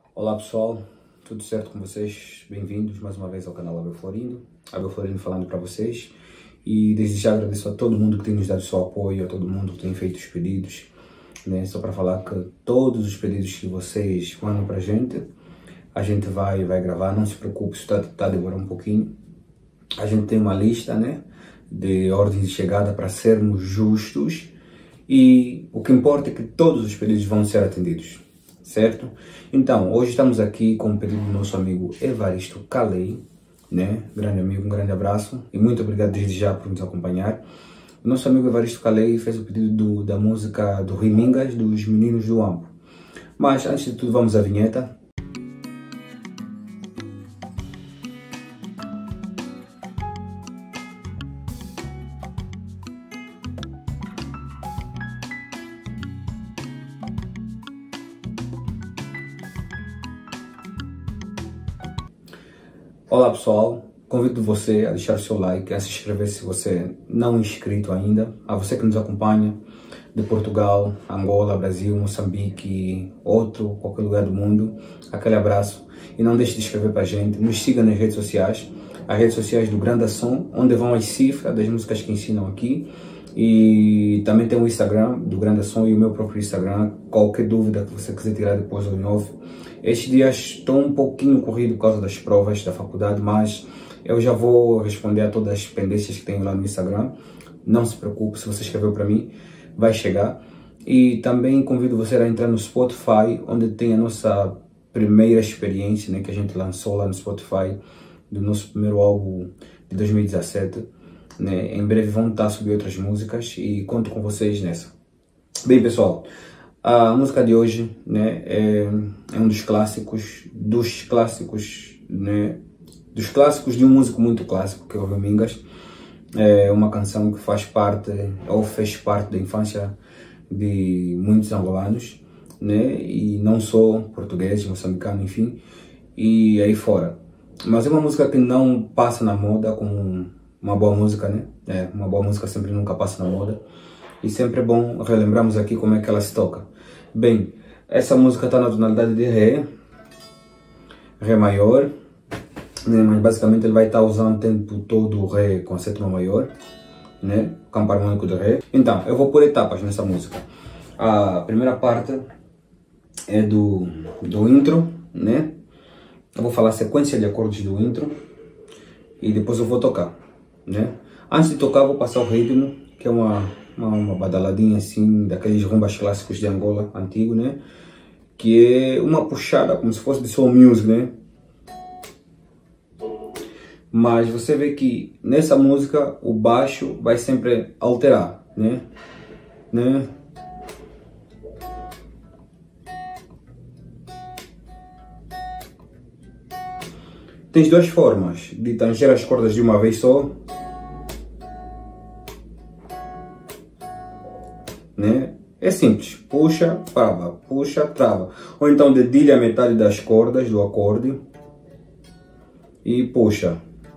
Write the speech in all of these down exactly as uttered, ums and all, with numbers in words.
Olá pessoal, tudo certo com vocês? Bem-vindos mais uma vez ao canal Abel Florindo. Abel Florindo falando para vocês. E desde já agradeço a todo mundo que tem nos dado seu apoio, a todo mundo que tem feito os pedidos, né? Só para falar que todos os pedidos que vocês mandam para a gente, a gente vai, vai gravar, não se preocupe, isso está tá a demorar um pouquinho. A gente tem uma lista, né, de ordens de chegada para sermos justos e o que importa é que todos os pedidos vão ser atendidos, certo? Então, hoje estamos aqui com o pedido do nosso amigo Evaristo Calei, né? Grande amigo, um grande abraço e muito obrigado desde já por nos acompanhar. O nosso amigo Evaristo Calei fez o pedido do, da música do Rimingas, dos Meninos do Ampo. Mas antes de tudo, vamos à vinheta. Olá pessoal, convido você a deixar o seu like, a se inscrever se você não é inscrito ainda, a você que nos acompanha de Portugal, Angola, Brasil, Moçambique, outro, qualquer lugar do mundo, aquele abraço e não deixe de inscrever para a gente, nos siga nas redes sociais, as redes sociais do Grande Som, onde vão as cifras das músicas que ensinam aqui e também tem o Instagram do Grande Som e o meu próprio Instagram, qualquer dúvida que você quiser tirar depois do novo. Estes dias estou um pouquinho corrido por causa das provas da faculdade, mas eu já vou responder a todas as pendências que tenho lá no Instagram. Não se preocupe, se você escreveu para mim, vai chegar. E também convido você a entrar no Spotify, onde tem a nossa primeira experiência, né, que a gente lançou lá no Spotify, do nosso primeiro álbum de dois mil e dezessete. Né? Em breve vão estar a subir outras músicas e conto com vocês nessa. Bem, pessoal, a música de hoje, né, é, é um dos clássicos, dos clássicos, né, dos clássicos de um músico muito clássico, que é o Rimingas. É uma canção que faz parte, ou fez parte da infância de muitos angolanos, né, e não só portugueses, moçambicanos, enfim, e aí fora. Mas é uma música que não passa na moda como uma boa música, né, é, uma boa música sempre nunca passa na moda. E sempre é bom relembrarmos aqui como é que ela se toca. Bem, essa música está na tonalidade de Ré, Ré maior, né? Mas basicamente ele vai estar usando o tempo todo o Ré com a sétima maior, né? Campo harmônico de Ré. Então, eu vou por etapas nessa música. A primeira parte é do, do intro, né? Eu vou falar a sequência de acordes do intro e depois eu vou tocar, né? Antes de tocar, vou passar o ritmo, que é uma Uma, uma badaladinha assim, daqueles rumbas clássicos de Angola, antigo, né? Que é uma puxada, como se fosse de soul music, né? Mas você vê que nessa música o baixo vai sempre alterar, né? né? Tens duas formas de tanger as cordas de uma vez só, né? É simples, puxa, trava, puxa, trava. Ou então dedilha a metade das cordas do acorde e puxa.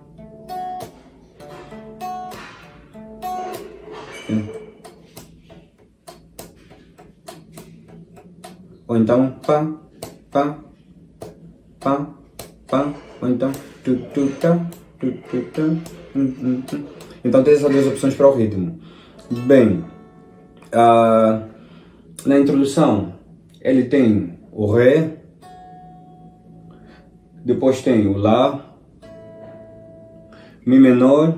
Ou então pá, pá, pá, pá, ou então tu, tu, tá, tu, tu, tá, hum, hum, hum. Então tem essas duas opções para o ritmo. Bem, Uh, na introdução ele tem o Ré, depois tem o Lá, Mi menor,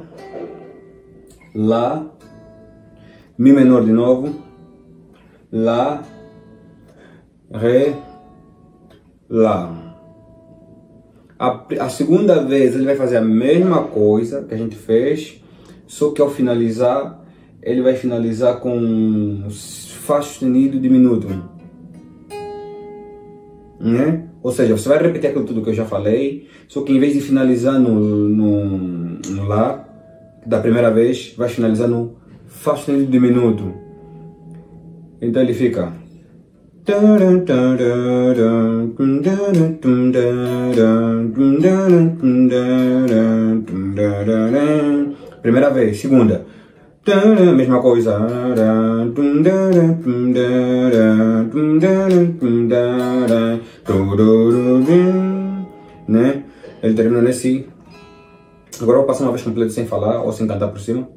Lá, Mi menor de novo, Lá, Ré, Lá. A, a segunda vez ele vai fazer a mesma coisa que a gente fez, só que ao finalizar ele vai finalizar com Fá sustenido diminuto, né? Ou seja, você vai repetir aquilo tudo que eu já falei, só que em vez de finalizar no, no, no Lá, da primeira vez, vai finalizar no Fá sustenido diminuto. Então ele fica... Primeira vez, segunda... Mesma coisa. Né? Ele termina nesse. Agora eu vou passar uma vez completo sem falar ou sem cantar por cima.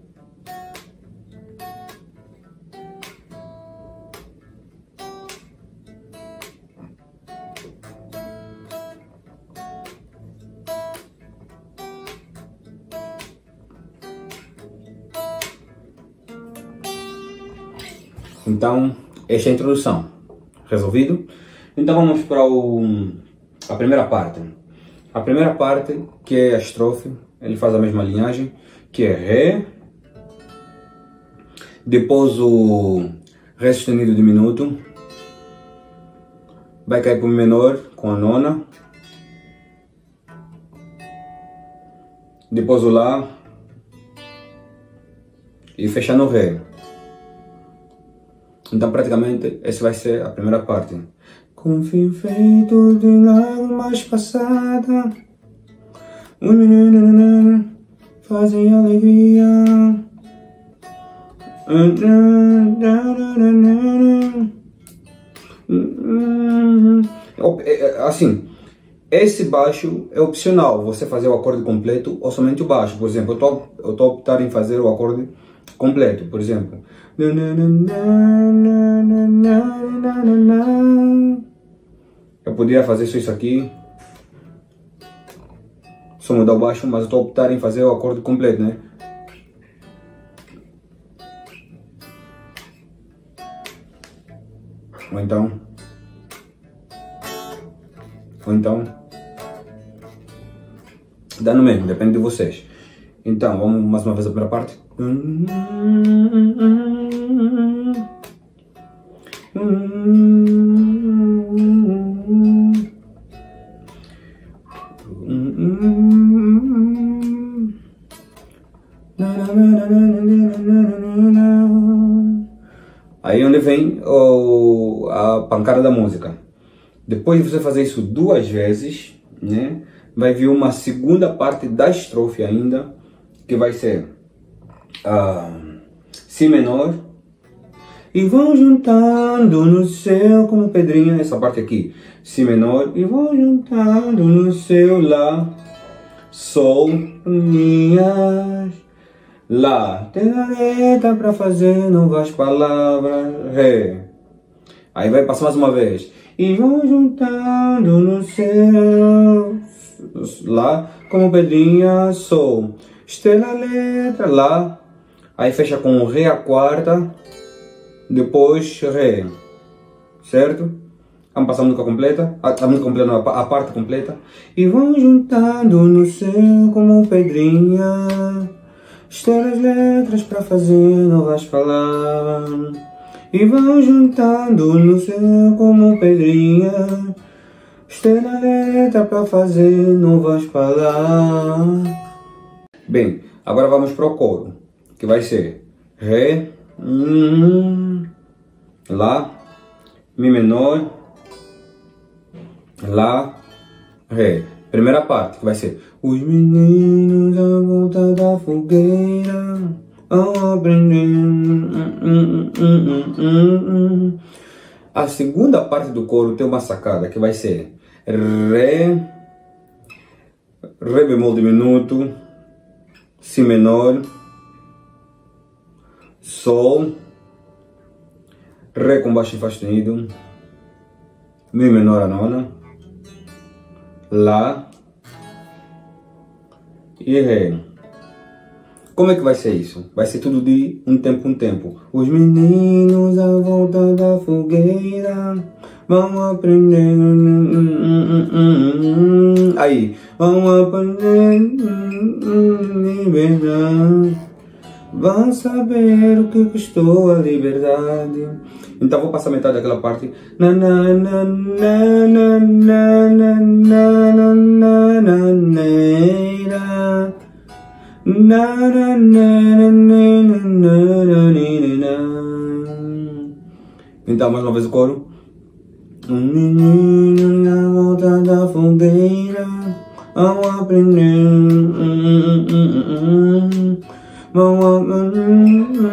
Então, esta é a introdução. Resolvido? Então vamos para o, a primeira parte. A primeira parte, que é a estrofe, ele faz a mesma linhagem, que é Ré, depois o Ré sustenido diminuto, vai cair para o Mi menor com a nona, depois o Lá e fecha no Ré. Então praticamente essa vai ser a primeira parte. Com fio feito de lágrimas passada, fazem alegria. Assim, esse baixo é opcional, você fazer o acorde completo ou somente o baixo. Por exemplo, eu estou eu tô optando em fazer o acorde completo, por exemplo. Eu poderia fazer só isso aqui, só mudar o baixo, mas eu estou optando em fazer o acorde completo, né? Ou então, ou então, dá no mesmo, depende de vocês. Então, vamos mais uma vez a primeira parte. Aí onde vem o, a pancada da música. Depois de você fazer isso duas vezes, né, vai vir uma segunda parte da estrofe ainda, que vai ser uh, Si menor, e vão juntando no céu como pedrinha, essa parte aqui, Si menor, e vão juntando no céu, Lá, Sol, minhas, Lá, tem a letra pra fazer novas palavras, Ré. Aí vai passar mais uma vez, e vão juntando no céu, Lá, como pedrinha, Sol, estrela, letra, Lá. Aí fecha com Ré a quarta, depois Ré, certo? Vamos passar a música completa, a, a música completa, não, a, a parte completa. E vão juntando no céu como pedrinha, estrelas, letras para fazer novas palavras. E vão juntando no céu como pedrinha, estrela, letra para fazer novas palavras. Bem, agora vamos para o coro, que vai ser Ré, hum, Lá, Mi menor, Lá, Ré. Primeira parte, que vai ser: os meninos à volta da fogueira vão aprendendo. Hum, hum, hum, hum, hum. A segunda parte do coro tem uma sacada, que vai ser Ré, Ré bemol diminuto, Si menor, Sol, Ré com baixo e Fá sustenido, Mi menor a nona, Lá e Ré. Como é que vai ser isso? Vai ser tudo de um tempo, um tempo. Os meninos à volta da fogueira vão aprender. Aí, vão aprender liberdade. Vão saber o que custou a liberdade. Então vou passar metade daquela parte. Na na na na na na na na na na na na. Na na na na na na na. Então mais uma vez o coro. Um menino na volta da fogueira vão aprender. Vão aprender.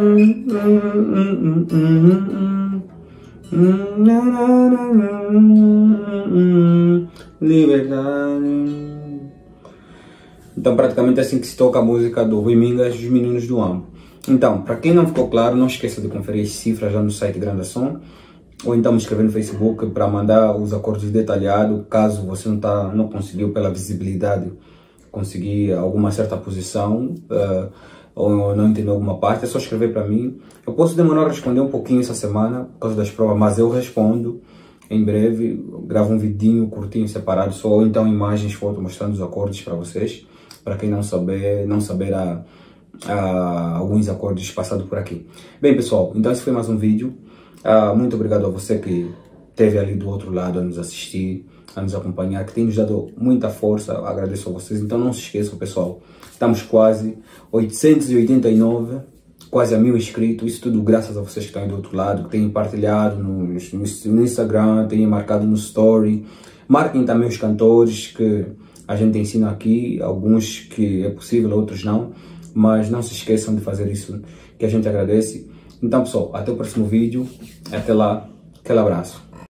Liberdade. Então praticamente é assim que se toca a música do Rui Mingas e os Meninos do Amo. Então, para quem não ficou claro, não esqueça de conferir as cifras já no site Grande Som, ou então me escrever no Facebook para mandar os acordes detalhados, caso você não, tá, não conseguiu pela visibilidade conseguir alguma certa posição, uh, ou não entendeu alguma parte, é só escrever para mim. Eu posso demorar a responder um pouquinho essa semana, por causa das provas, mas eu respondo em breve, gravo um vidinho curtinho separado, só, ou então imagens, fotos mostrando os acordes para vocês, para quem não saber, não saber a, a, alguns acordes passados por aqui. Bem pessoal, então esse foi mais um vídeo. Uh, muito obrigado a você que esteve ali do outro lado a nos assistir, a nos acompanhar, que tem nos dado muita força. Agradeço a vocês. Então não se esqueçam, pessoal, estamos quase oitocentos e oitenta e nove, quase a mil inscritos. Isso tudo graças a vocês que estão aí do outro lado, que têm partilhado no, no Instagram, têm marcado no Story. Marquem também os cantores que a gente ensina aqui, alguns que é possível, outros não, mas não se esqueçam de fazer isso, que a gente agradece. Então pessoal, até o próximo vídeo, até lá, aquele abraço.